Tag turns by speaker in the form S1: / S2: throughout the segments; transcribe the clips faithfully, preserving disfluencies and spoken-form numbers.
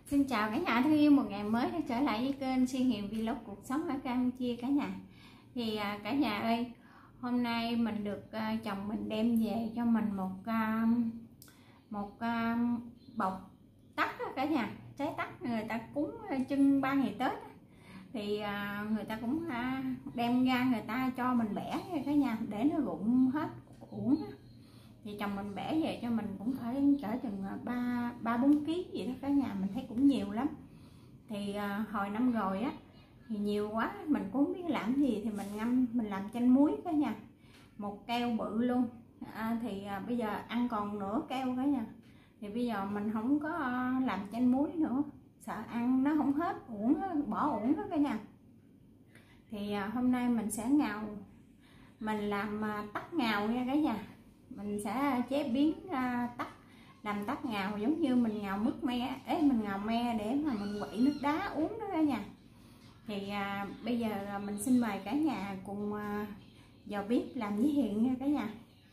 S1: Xin chào cả nhà thân yêu, một ngày mới đã trở lại với kênh Xuyên Hiền Vlog cuộc sống ở Campuchia cả nhà. Thì à, cả nhà ơi, hôm nay mình được à, chồng mình đem về cho mình một à, một à, bọc tắc đó cả nhà. Trái tắc người ta cúng trưng ba ngày Tết thì à, người ta cũng à, đem ra người ta cho mình bẻ cả nhà để nó rụng hết uổng. Thì chồng mình bẻ về cho mình cũng phải cỡ chừng ba ba bốn ký gì đó cả nhà, mình thấy cũng nhiều lắm. Thì à, hồi năm rồi á thì nhiều quá mình cũng không biết làm gì thì mình ngâm mình làm chanh muối cả nhà, một keo bự luôn. À, thì à, bây giờ ăn còn nửa keo cả nhà, thì bây giờ mình không có à, làm chanh muối nữa, sợ ăn nó không hết uổng, bỏ uổng đó cả nhà. Thì à, hôm nay mình sẽ ngào, mình làm à, tắc ngào nha cả nhà. Mình sẽ chế biến uh, tắc làm tắc ngào giống như mình ngào mứt me ấy, mình ngào me để mà mình quậy nước đá uống đó cả nhà. Thì uh, bây giờ mình xin mời cả nhà cùng uh, vào bếp làm với Hiền nha cả nhà.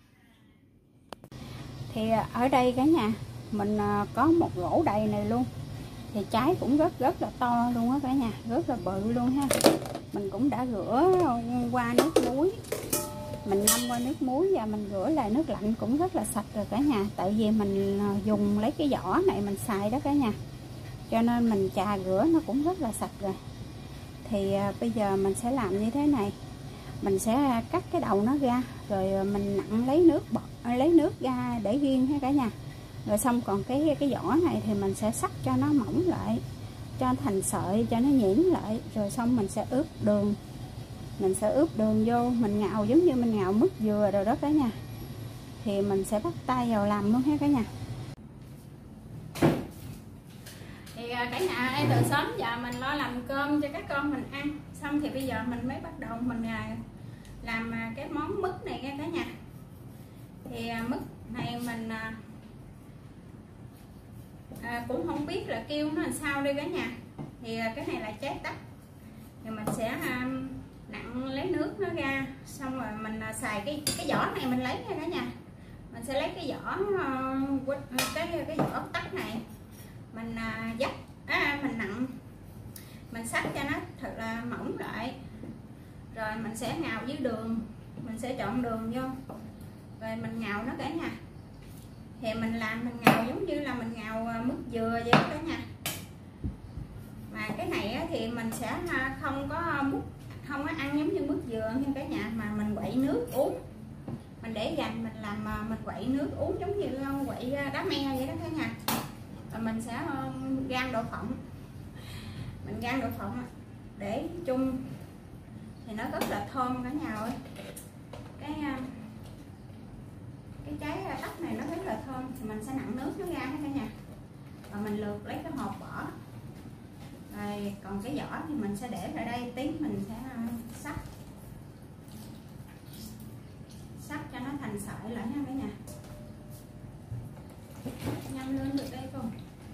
S1: Thì uh, ở đây cả nhà mình uh, có một rổ đầy này luôn, thì trái cũng rất rất là to luôn á cả nhà, rất là bự luôn ha. Mình cũng đã rửa qua nước muối, mình ngâm qua nước muối và mình rửa lại nước lạnh cũng rất là sạch rồi cả nhà. Tại vì mình dùng lấy cái vỏ này mình xài đó cả nhà, cho nên mình chà rửa nó cũng rất là sạch rồi. Thì à, bây giờ mình sẽ làm như thế này, mình sẽ cắt cái đầu nó ra, rồi mình nặn lấy nước bọt, lấy nước ra để riêng ha cả nhà. Rồi xong còn cái cái vỏ này thì mình sẽ xắt cho nó mỏng lại, cho thành sợi cho nó nhuyễn lại, rồi xong mình sẽ ướp đường. Mình sẽ ướp đường vô, mình ngào giống như mình ngào mứt dừa rồi đó cả nhà. Thì mình sẽ bắt tay vào làm luôn ha cả nhà. Thì cả nhà ơi, từ sớm giờ mình lo làm cơm cho các con mình ăn, xong thì bây giờ mình mới bắt đầu mình làm cái món mứt này nha cả nhà. Thì mứt này mình à, cũng không biết là kêu nó làm sao đây cả nhà. Thì cái này là trái tắc, thì mình sẽ nặn lấy nước nó ra, xong rồi mình xài cái cái vỏ này mình lấy nha cả nhà. Mình sẽ lấy cái vỏ cái cái vỏ tắc này mình dắt à, mình nặn, mình xắt cho nó thật là mỏng lại, rồi mình sẽ ngào với đường, mình sẽ trộn đường vô rồi mình ngào nó cả nhà. Thì mình làm mình ngào giống như là mình ngào mứt dừa vậy đó cả nhà. Mà cái này thì mình sẽ không có múc, không có ăn giống như mứt dừa nha cả nhà, mà mình quậy nước uống, mình để dành mình làm mình quậy nước uống giống như quậy đá me vậy đó cả nhà. Rồi mình sẽ rang đậu phộng, mình rang đậu phộng để chung thì nó rất là thơm cả nhà ơi. Cái cái trái tắc này nó rất là thơm, thì mình sẽ nặn nước nó ra cả nhà, và mình lượt lấy cái hộp bỏ. Rồi còn cái vỏ thì mình sẽ để ra đây, tí mình sẽ sắc sắc cho nó thành sợi lại nha cả nhà. Nhanh lên được đây không?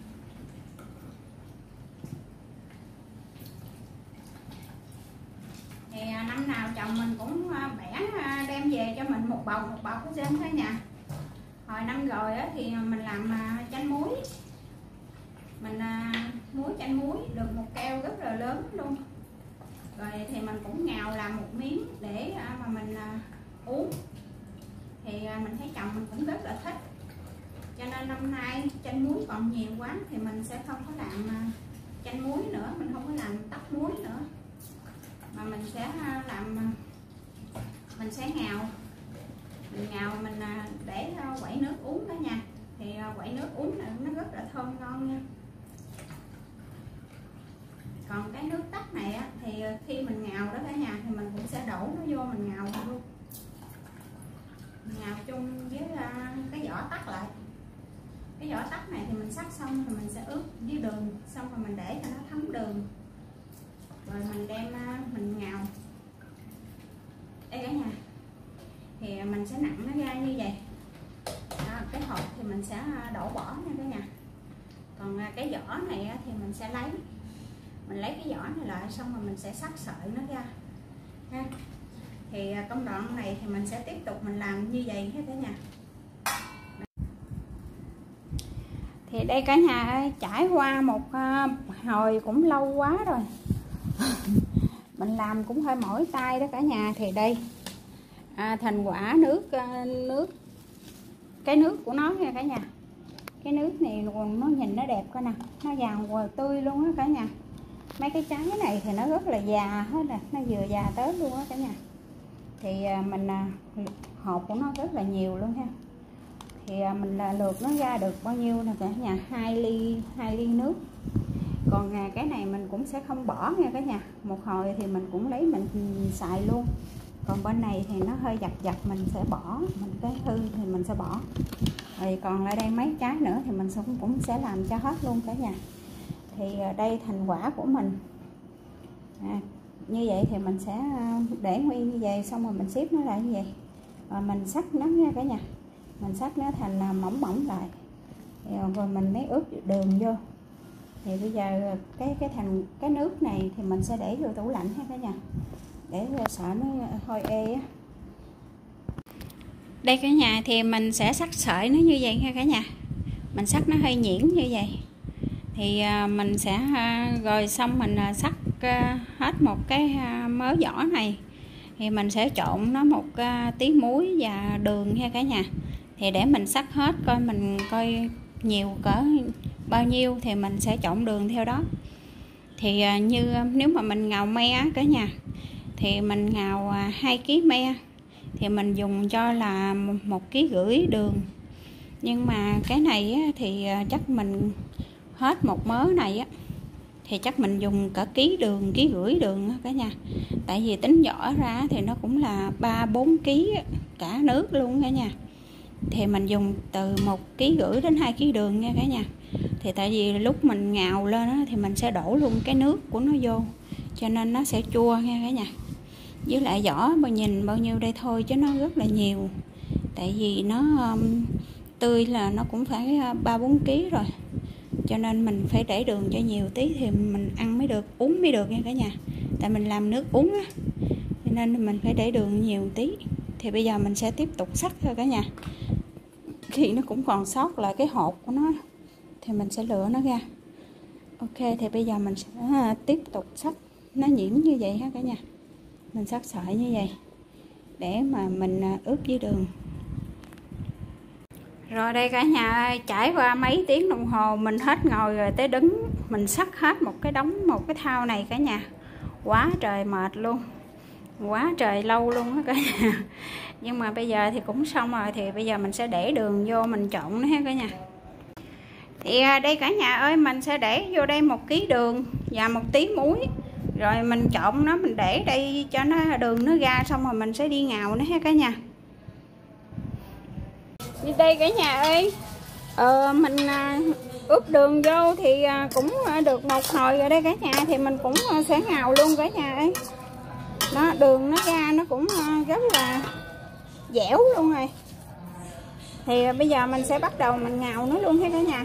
S1: Thì năm nào chồng mình cũng bẻ đem về cho mình một bọc một bọc ở trên cả nhà. Hồi năm rồi á thì mình làm chanh muối, mình muối chanh muối được một keo rất là lớn luôn. Rồi thì mình cũng ngào làm một miếng để mà mình uống. Thì mình thấy chồng mình cũng rất là thích, cho nên năm nay chanh muối còn nhiều quá thì mình sẽ không có làm chanh muối nữa, mình không có làm tắc muối nữa, mà mình sẽ làm mình sẽ ngào mình ngào mình để quậy nước uống cả nhà. Thì quậy nước uống là nó rất là thơm ngon nha. Còn cái nước tắc này á, thì khi mình ngào đó cả nhà thì mình cũng sẽ đổ nó vô mình ngào luôn, ngào chung với cái vỏ tắc lại. Cái vỏ tắc này thì mình sắc xong thì mình sẽ ướp với đường, xong rồi mình để cho nó thấm đường, rồi mình đem mình ngào đây cả nhà. Thì mình sẽ nặn nó ra như vậy đó. Cái hộp thì mình sẽ đổ bỏ nha cả nhà. Còn cái vỏ này thì mình sẽ lấy mình lấy cái vỏ này lại, xong rồi mình sẽ sắc sợi nó ra ha. Thì công đoạn này thì mình sẽ tiếp tục mình làm như vậy hết cả nhà. Thì đây cả nhà ơi, trải qua một hồi cũng lâu quá rồi mình làm cũng hơi mỏi tay đó cả nhà. Thì đây à, thành quả nước nước cái nước của nó nha cả nhà. Cái nước này nó nhìn nó đẹp coi nè, nó vàng và tươi luôn á cả nhà. Mấy cái trái này thì nó rất là già hết nè, nó vừa già tới luôn á cả nhà. Thì mình hộp của nó rất là nhiều luôn ha. Thì mình là lượt nó ra được bao nhiêu nè cả nhà, hai ly hai ly nước. Còn cái này mình cũng sẽ không bỏ nha cả nhà, một hồi thì mình cũng lấy mình xài luôn. Còn bên này thì nó hơi dập dập mình sẽ bỏ, mình cái hư thì mình sẽ bỏ. Rồi còn lại đây mấy trái nữa thì mình cũng cũng sẽ làm cho hết luôn cả nhà. Thì đây thành quả của mình à, như vậy thì mình sẽ để nguyên như vậy, xong rồi mình xếp nó lại như vậy, rồi mình xắt nó nha cả nhà. Mình xắt nó thành mỏng mỏng lại, rồi mình mới ướp đường vô. Thì bây giờ cái cái thành cái nước này thì mình sẽ để vô tủ lạnh ha cả nhà, để sợ nó hơi ê á. Đây cả nhà thì mình sẽ xắt sợi nó như vậy nha cả nhà. Mình xắt nó hơi nhuyễn như vậy. Thì mình sẽ rồi xong mình xắt hết một cái mớ vỏ này. Thì mình sẽ trộn nó một tí muối và đường ha cả nhà. Thì để mình xắt hết coi mình coi nhiều cỡ bao nhiêu thì mình sẽ trộn đường theo đó. Thì như nếu mà mình ngào me cả nhà, thì mình ngào hai ký me thì mình dùng cho là một ký rưỡi đường. Nhưng mà cái này thì chắc mình hết một mớ này á thì chắc mình dùng cả ký đường, ký rưỡi đường cả nhà. Tại vì tính vỏ ra thì nó cũng là ba bốn ký cả nước luôn cả nhà. Thì mình dùng từ một ký rưỡi đến hai ký đường nha cả nhà. Thì tại vì lúc mình ngào lên đó, thì mình sẽ đổ luôn cái nước của nó vô, cho nên nó sẽ chua nha cả nhà. Với lại vỏ bao nhìn bao nhiêu đây thôi chứ nó rất là nhiều. Tại vì nó um, tươi là nó cũng phải ba bốn ký rồi, cho nên mình phải để đường cho nhiều tí thì mình ăn mới được, uống mới được nha cả nhà. Tại mình làm nước uống á, cho nên mình phải để đường nhiều tí. Thì bây giờ mình sẽ tiếp tục xắt thôi cả nhà. Khi nó cũng còn sót lại cái hột của nó thì mình sẽ lựa nó ra. Ok, thì bây giờ mình sẽ tiếp tục xắt nó nhuyễn như vậy ha cả nhà. Mình xắt sợi như vậy để mà mình ướp với đường. Rồi đây cả nhà ơi, trải qua mấy tiếng đồng hồ mình hết ngồi rồi tới đứng, mình xắt hết một cái đống, một cái thau này cả nhà. Quá trời mệt luôn, quá trời lâu luôn á cả nhà. Nhưng mà bây giờ thì cũng xong rồi, thì bây giờ mình sẽ để đường vô mình trộn nó ha cả nhà. Thì đây cả nhà ơi, mình sẽ để vô đây một ký đường và một tí muối. Rồi mình trộn nó, mình để đây cho nó đường nó ra, xong rồi mình sẽ đi ngào nó ha cả nhà. Đi đây cả nhà ơi, ờ, mình ướp đường vô thì cũng được một hồi rồi đây cả nhà. Thì mình cũng sẽ ngào luôn cả nhà ơi. Đó, đường nó ra nó cũng rất là dẻo luôn rồi. Thì bây giờ mình sẽ bắt đầu mình ngào nó luôn ha cả nhà.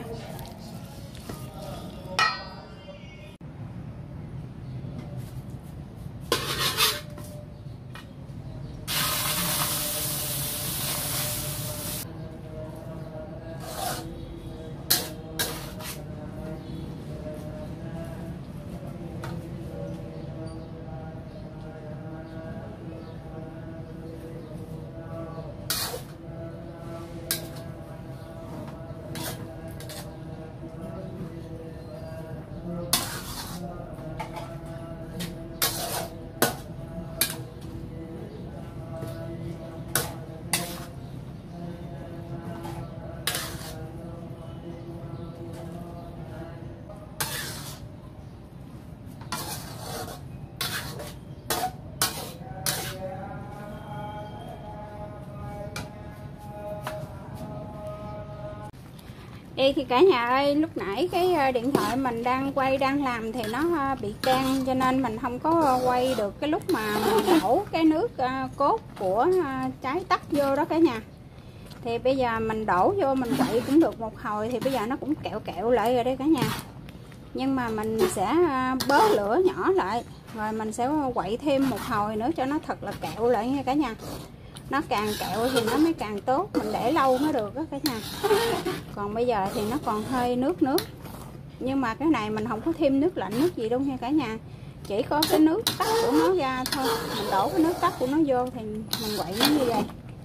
S1: Đây thì cả nhà ơi, lúc nãy cái điện thoại mình đang quay đang làm thì nó bị căng, cho nên mình không có quay được cái lúc mà mình đổ cái nước cốt của trái tắc vô đó cả nhà. Thì bây giờ mình đổ vô mình quậy cũng được một hồi, thì bây giờ nó cũng kẹo kẹo lại rồi đây cả nhà. Nhưng mà mình sẽ bớt lửa nhỏ lại, rồi mình sẽ quậy thêm một hồi nữa cho nó thật là kẹo lại nha cả nhà. nó càng kẹo thì nó mới càng tốt, mình để lâu mới được đó cả nhà. Còn bây giờ thì nó còn hơi nước nước, nhưng mà cái này mình không có thêm nước lạnh nước gì đâu nha cả nhà, chỉ có cái nước tắt của nó ra thôi. Mình đổ cái nước tắt của nó vô thì mình quậy nó như vậy.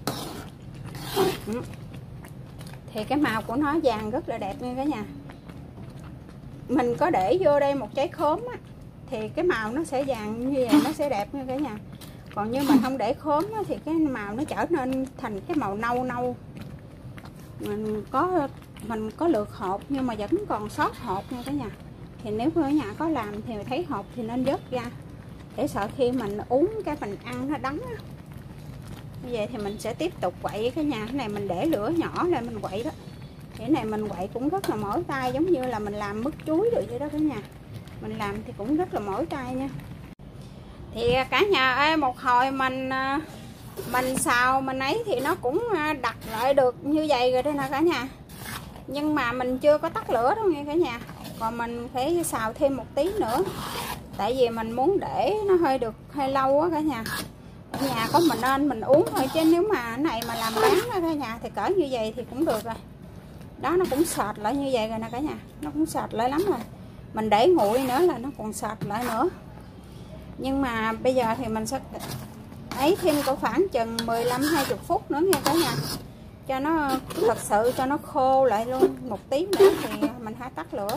S1: Thì cái màu của nó vàng rất là đẹp nha cả nhà. Mình có để vô đây một trái khóm á, thì cái màu nó sẽ vàng như vậy, nó sẽ đẹp nha cả nhà. Còn như mình không để khóm á, thì cái màu nó trở nên thành cái màu nâu nâu. Mình có mình có lượt hột nhưng mà vẫn còn sót hột nha cả nhà. Thì nếu ở nhà có làm thì thấy hột thì nên vớt ra, để sợ khi mình uống cái mình ăn nó đắng á. Như vậy thì mình sẽ tiếp tục quậy cái nhà. Cái này mình để lửa nhỏ lên mình quậy đó. Cái này mình quậy cũng rất là mỏi tay, giống như là mình làm mứt chuối được vậy đó cả nhà. Mình làm thì cũng rất là mỏi tay nha. Thì cả nhà ơi, một hồi mình mình xào mình ấy thì nó cũng đặt lại được như vậy rồi đây nè cả nhà. Nhưng mà mình chưa có tắt lửa đâu nha cả nhà. Còn mình phải xào thêm một tí nữa, tại vì mình muốn để nó hơi được hơi lâu á cả nhà. Ở nhà có mình nên mình uống thôi, chứ nếu mà cái này mà làm bán đó cả nhà thì cỡ như vậy thì cũng được rồi. Đó, nó cũng sệt lại như vậy rồi nè cả nhà, nó cũng sệt lại lắm rồi. Mình để nguội nữa là nó còn sệt lại nữa. Nhưng mà bây giờ thì mình sẽ ấy thêm có khoảng chừng mười lăm hai mươi phút nữa nha cả nhà, cho nó thật sự cho nó khô lại luôn. Một tí nữa thì mình hãy tắt lửa.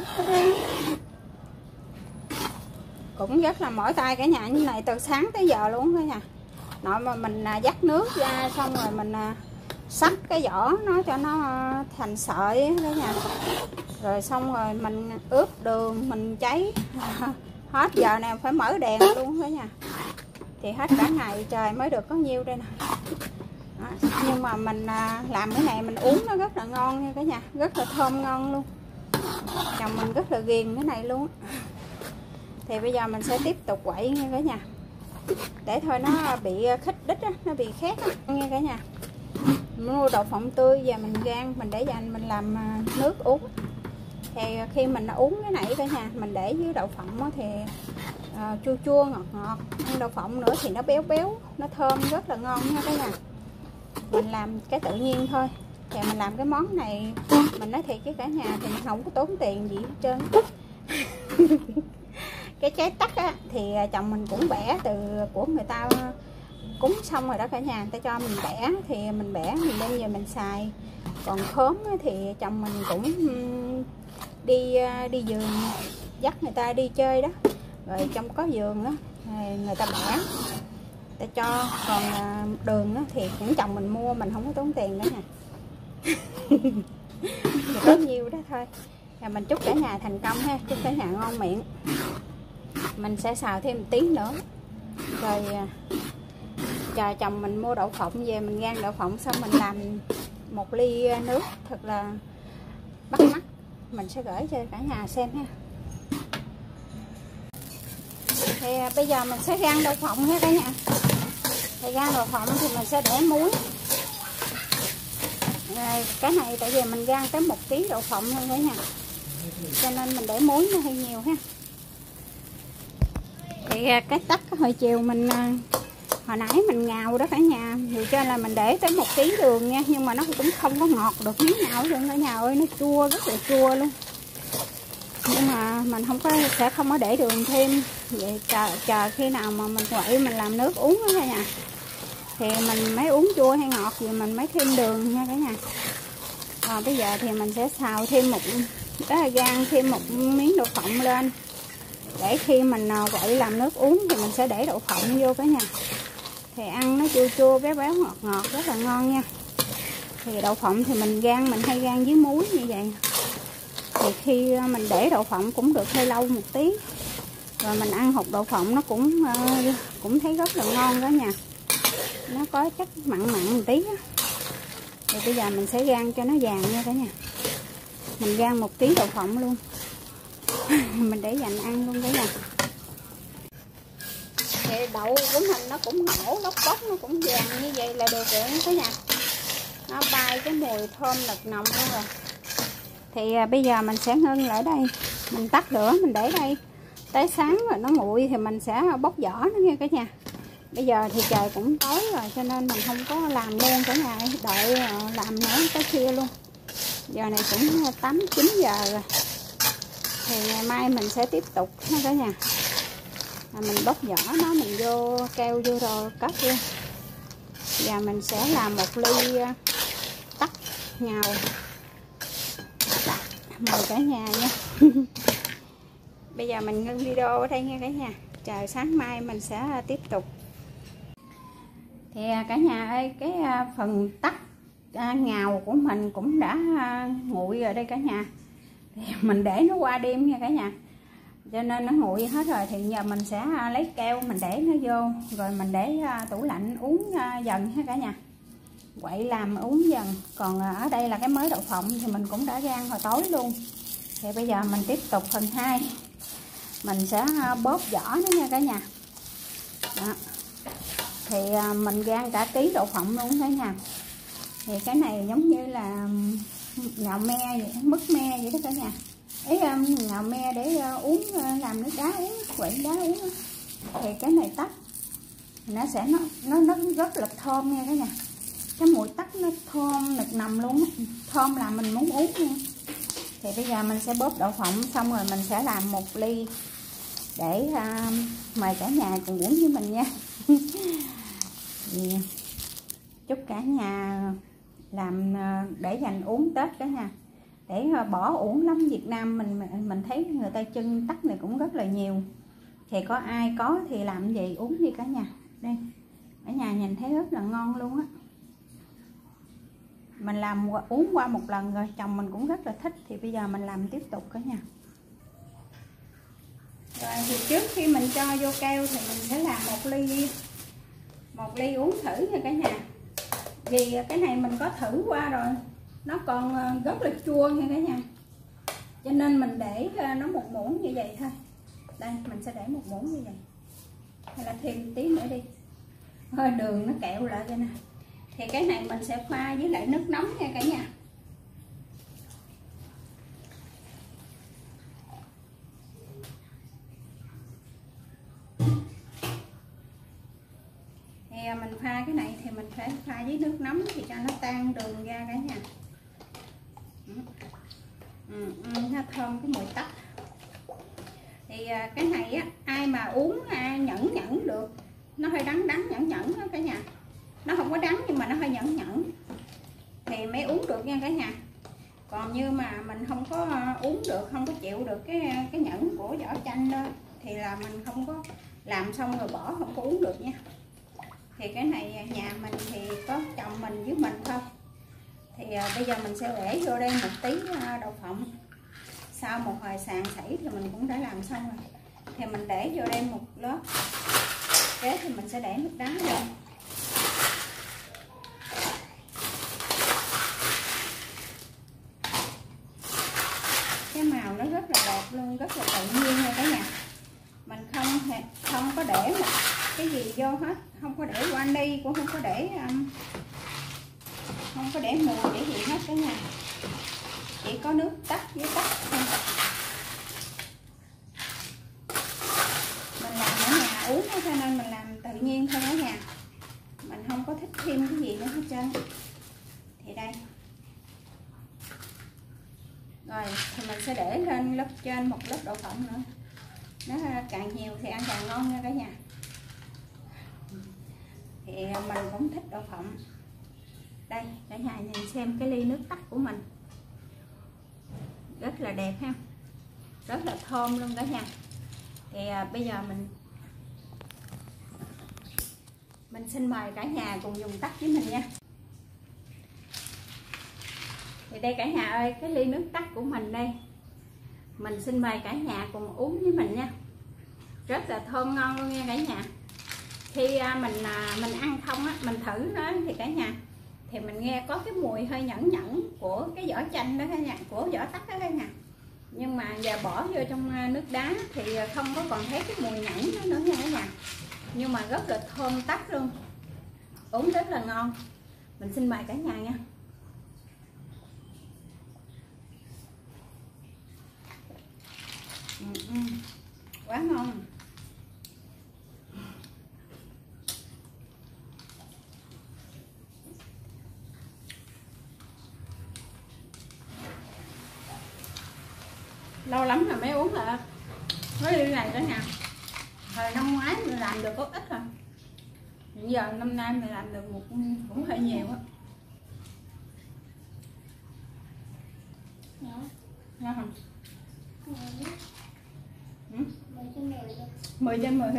S1: Cũng rất là mỏi tay cả nhà, như này từ sáng tới giờ luôn cả nhà. Nội mà mình dắt nước ra xong rồi mình sắc cái vỏ nó cho nó thành sợi đó nha. Rồi xong rồi mình ướp đường mình cháy. Hết giờ này phải mở đèn luôn cả nhà. Thì hết cả ngày trời mới được có nhiêu đây nè. Đó. Nhưng mà mình làm cái này mình uống nó rất là ngon nha cả nhà, rất là thơm ngon luôn. Chồng mình rất là ghiền cái này luôn. Thì bây giờ mình sẽ tiếp tục quậy nha cả nhà, để thôi nó bị khích đít á, nó bị khét á nha cả nhà. Mình mua đậu phộng tươi và mình rang mình để dành mình làm nước uống. Thì khi mình uống cái này cả nhà, mình để với đậu phộng thì uh, chua chua ngọt ngọt, ăn đậu phộng nữa thì nó béo béo, nó thơm rất là ngon nha cả nhà. Mình làm cái tự nhiên thôi. Thì mình làm cái món này mình nói thiệt với cả nhà thì mình không có tốn tiền gì hết trơn. Cái trái tắc á, thì chồng mình cũng bẻ từ của người ta cúng xong rồi đó cả nhà, người ta cho mình bẻ thì mình bẻ mình đem về mình xài. Còn khóm á, thì chồng mình cũng đi đi vườn dắt người ta đi chơi đó, rồi trong có vườn á người ta bẻ ta cho. Còn đường á, thì cũng chồng mình mua, mình không có tốn tiền đó nha. Thì có nhiêu đó thôi. Và mình chúc cả nhà thành công ha, chúc cả nhà ngon miệng. Mình sẽ xào thêm một tí nữa rồi chờ chồng mình mua đậu phộng về, mình rang đậu phộng xong mình làm một ly nước thật là bắt mắt. Mình sẽ gửi cho cả nhà xem ha. Thì bây giờ mình sẽ rang đậu phộng ha cả nhà. Thì rang đậu phộng thì mình sẽ để muối. Rồi, cái này tại vì mình rang tới một ký đậu phộng thôi cả nhà, cho nên mình để muối nó hơi nhiều ha. Thì cái tắc hồi chiều mình hồi nãy mình ngào đó cả nhà, dù cho là mình để tới một ký đường nha, nhưng mà nó cũng không có ngọt được miếng nào luôn cả nhà ơi, nó chua rất là chua luôn. Nhưng mà mình không có sẽ không có để đường thêm, vậy chờ chờ khi nào mà mình quậy mình làm nước uống đó cả nhà, thì mình mới uống chua hay ngọt gì mình mới thêm đường nha cả nhà. Rồi bây giờ thì mình sẽ xào thêm một đó là rang thêm một miếng đậu phộng lên, để khi mình quậy làm nước uống thì mình sẽ để đậu phộng vô cả nhà. Thì ăn nó chua chua béo béo ngọt ngọt rất là ngon nha. Thì đậu phộng thì mình rang mình hay rang với muối như vậy. Thì khi mình để đậu phộng cũng được hơi lâu một tí, rồi mình ăn hột đậu phộng nó cũng cũng thấy rất là ngon đó nha. Nó có chất mặn mặn một tí đó. Thì bây giờ mình sẽ rang cho nó vàng nha cả nhà. Mình rang một ký đậu phộng luôn. Mình để dành ăn luôn cả nhà. Thì đậu của mình nó cũng nổ lóc bóc, nó cũng vàng như vậy là được rồi cả nhà. Nó bay cái mùi thơm nực nồng luôn rồi. Thì à, bây giờ mình sẽ ngưng lại đây, mình tắt lửa mình để đây tới sáng rồi nó nguội thì mình sẽ bóc vỏ nó nha cả nhà.
S2: Bây giờ thì trời cũng tối rồi cho nên mình không có làm luôn cả nhà, đợi làm nữa tới khuya luôn. Giờ này cũng tám chín giờ rồi. Thì ngày mai mình sẽ tiếp tục ha cả nhà. À, mình bóc vỏ nó, mình vô keo vô rồi cất luôn. Và mình sẽ làm một ly tắc ngào. Mời cả nhà nha. Bây giờ mình ngưng video ở đây nha cả nhà. Chờ sáng mai mình sẽ tiếp tục. Thì cả nhà ơi, cái phần tắc ngào của mình cũng đã nguội rồi đây cả nhà. Thì mình để nó qua đêm nha cả nhà, cho nên nó nguội hết rồi. Thì giờ mình sẽ lấy keo mình để nó vô, rồi mình để tủ lạnh uống dần ha cả nhà, quậy làm uống dần. Còn ở đây là cái mới đậu phộng thì mình cũng đã rang hồi tối luôn. Thì bây giờ mình tiếp tục phần hai, mình sẽ bóp vỏ nó nha cả nhà. Đó. Thì mình rang cả ký đậu phộng luôn cả nhà. Thì cái này giống như là ngạo me vậy, mứt me vậy đó cả nhà. Ấy ngạo me để uống, làm nước đá uống, quậy đá uống. Thì cái này tắc nó sẽ nó nó nó rất là thơm nha cả nhà. Cái mùi tắc nó thơm nực nằm luôn, thơm là mình muốn uống nha. Thì bây giờ mình sẽ bóp đậu phộng xong rồi mình sẽ làm một ly để uh, mời cả nhà cùng uống với mình nha. Thì chúc cả nhà làm để dành uống Tết cả nhà, để bỏ uổng lắm. Việt Nam mình mình thấy người ta trưng tắc này cũng rất là nhiều. Thì có ai có thì làm gì uống đi cả nhà. Đây cả nhà nhìn thấy rất là ngon luôn á. Mình làm uống qua một lần rồi, chồng mình cũng rất là thích. Thì bây giờ mình làm tiếp tục cả nhà. Rồi thì trước khi mình cho vô keo thì mình sẽ làm một ly một ly uống thử nha cả nhà. Vì cái này mình có thử qua rồi, nó còn rất là chua nha cả nhà, cho nên mình để nó một muỗng như vậy thôi. Đây mình sẽ để một muỗng như vậy, hay là thêm tí nữa đi, hơi đường nó kẹo lại đây nè. Thì cái này mình sẽ pha với lại nước nóng nha cả nhà. Thì mình pha cái này thì mình phải pha với nước nóng thì cho nó tan đường ra cả nhà. Ừ, ừ, nó thơm cái mùi tắc. Thì cái này á, ai mà uống nhẫn nhẫn được, nó hơi đắng đắng nhẫn nhẫn đó cả nhà. Nó không có đắng nhưng mà nó hơi nhẫn nhẫn thì mới uống được nha cả nhà. Còn như mà mình không có uống được, không có chịu được cái cái nhẫn của vỏ chanh đó, thì là mình không có làm xong rồi bỏ, không có uống được nha. Thì cái này nhà mình thì có chồng mình với mình thôi. Thì bây giờ mình sẽ để vô đây một tí đậu phộng. Sau một hồi sàn sảy thì mình cũng đã làm xong rồi. Thì mình để vô đây một lớp. Kế thì mình sẽ để nước đá vô. Cái màu nó rất là đẹp luôn, rất là tự nhiên nha cả nhà. Mình không không có để một cái gì vô hết, không có để vani, cũng không có để um, không có để mùi để gì hết cả nhà. Chỉ có nước tắc với tắc thôi. Mình làm ở nhà uống cho nên mình làm tự nhiên thôi cả nhà. Mình không có thích thêm cái gì nữa hết trơn. Thì đây. Rồi thì mình sẽ để lên lớp trên một lớp đậu phộng nữa. Nó càng nhiều thì ăn càng ngon nha cả nhà. Thì mình cũng thích đậu phộng. Đây cả nhà nhìn xem cái ly nước tắc của mình, rất là đẹp ha, rất là thơm luôn cả nhà. Thì à, bây giờ mình mình xin mời cả nhà cùng dùng tắc với mình nha. Thì đây cả nhà ơi, cái ly nước tắc của mình đây, mình xin mời cả nhà cùng uống với mình nha. Rất là thơm ngon luôn nha cả nhà. Khi à, mình à, mình ăn không á, mình thử nó thì cả nhà, thì mình nghe có cái mùi hơi nhẫn nhẫn của cái vỏ chanh đó cả nhà, của vỏ tắc đó cả nhà. Nhưng mà giờ bỏ vô trong nước đá thì không có còn thấy cái mùi nhẫn đó nữa nha cả nhà. Nhưng mà rất là thơm tắc luôn, uống rất là ngon. Mình xin mời cả nhà nha. Ừ, ừ. Quá ngon.
S1: lâu lắm rồi mới uống lại mới ly này cả nhà. Hồi năm ngoái mình làm được có ít rồi, hiện giờ năm nay mình làm được một cũng hơi nhiều á. Ngon không? mười trên mười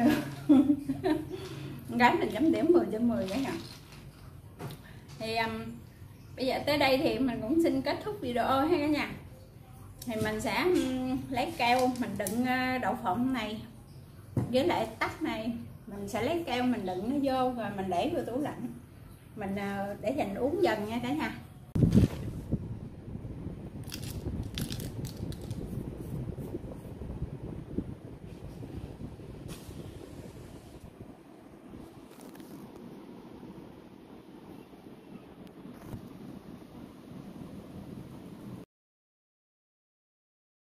S1: gái mình chấm điểm mười trên mười cả nhà. Thì um, bây giờ tới đây thì mình cũng xin kết thúc video ha cả nhà. Thì mình sẽ um, lấy keo mình đựng uh, đậu phộng này với lại tắc này, mình sẽ lấy keo mình đựng nó vô rồi mình để vô tủ lạnh, mình uh, để dành uống dần nha cả nhà.